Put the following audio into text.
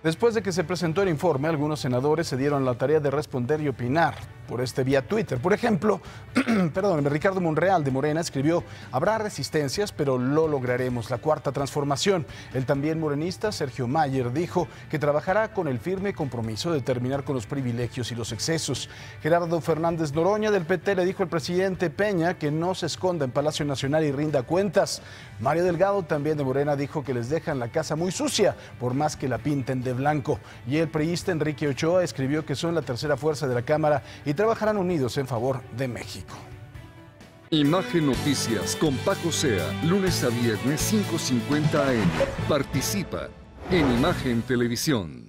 Después de que se presentó el informe, algunos senadores se dieron la tarea de responder y opinar por vía Twitter. Por ejemplo, Ricardo Monreal de Morena escribió: habrá resistencias, pero lo lograremos, la cuarta transformación. El también morenista Sergio Mayer dijo que trabajará con el firme compromiso de terminar con los privilegios y los excesos. Gerardo Fernández Noroña del PT le dijo al presidente Peña que no se esconda en Palacio Nacional y rinda cuentas. Mario Delgado, también de Morena, dijo que les dejan la casa muy sucia, por más que la pinten de blanco. Y el priista Enrique Ochoa escribió que son la tercera fuerza de la Cámara y trabajarán unidos en favor de México. Imagen Noticias con Paco Sea, lunes a viernes 5:50 AM. Participa en Imagen Televisión.